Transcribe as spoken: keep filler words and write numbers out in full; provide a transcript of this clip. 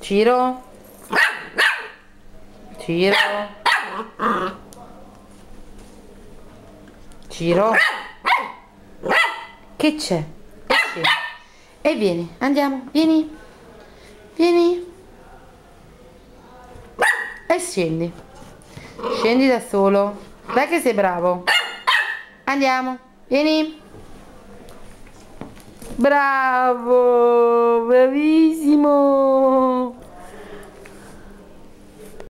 Ciro. Ciro. Ciro. Che c'è? Esci. E vieni, andiamo, vieni. Vieni. E scendi. Scendi da solo. Dai che sei bravo. Andiamo, vieni. Bravo, bravissimo.